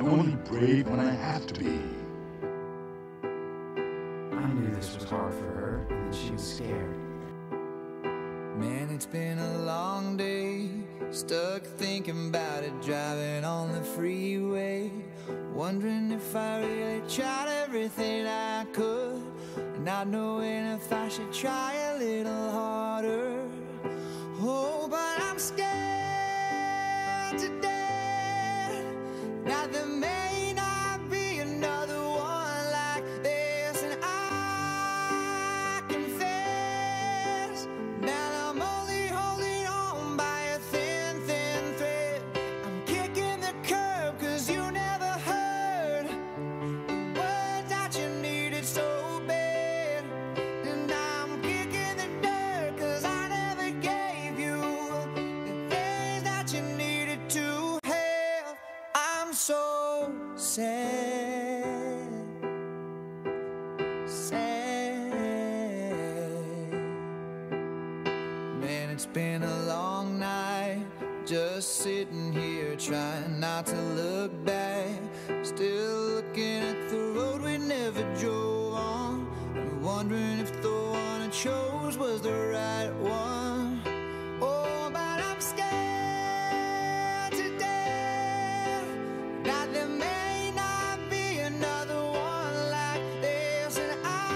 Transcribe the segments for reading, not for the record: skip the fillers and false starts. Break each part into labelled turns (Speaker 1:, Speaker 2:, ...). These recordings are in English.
Speaker 1: I'm only brave when I have to be.
Speaker 2: I knew this was hard for her, and she was scared.
Speaker 3: Man, it's been a long day, stuck thinking about it, driving on the freeway, wondering if I really tried everything I could, and not knowing if I should try a little harder. Oh, but I'm scared to death that there may not be another one like this, and I confess that I'm only holding on by a thin, thin thread. I'm kicking the curb 'cause you never heard the words that you needed so bad, and I'm kicking the dirt 'cause I never gave you the things that you needed to have. I'm so sad, sad. Man, it's been a long night, just sitting here trying not to look back, still looking at the road we never drove on, and wondering if the one I chose was the right one. Oh, but I'm scared to death that there may not be another one like this, and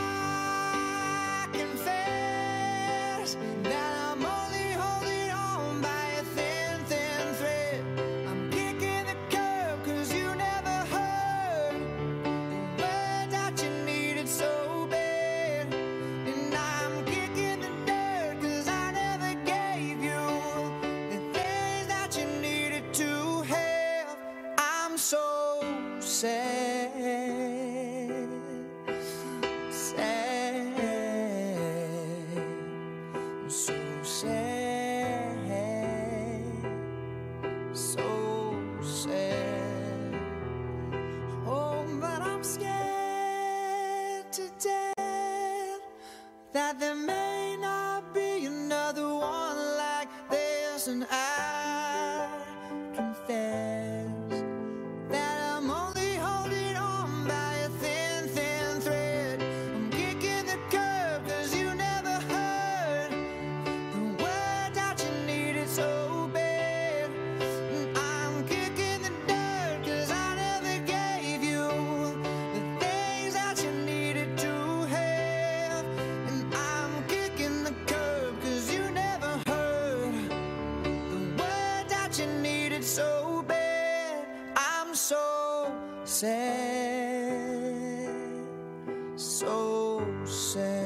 Speaker 3: I confess that I'm only holding on by a thin, thin thread. I'm kicking the curb 'cause you never heard the words that you needed so bad, and I'm kicking the dirt 'cause I never gave you the things that you needed to have. I'm so sad, sad, so sad, so sad. Oh, but I'm scared to death that there may not be another one like this, and I confess that I'm only holding on by a thin, thin thread. I'm kicking the curb 'cause you never heard the words that you needed so bad, and I'm kicking the dirt 'cause I never gave you the things that you needed to have, and I'm kicking the curb 'cause you never heard the words that you needed so bad. I'm so sad, so sad.